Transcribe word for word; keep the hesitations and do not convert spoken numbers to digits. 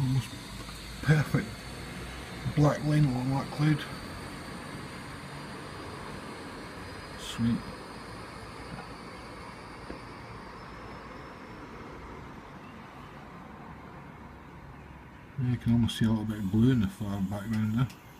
Almost perfect black line along that cloud. Sweet. Yeah, you can almost see a little bit of blue in the far background there.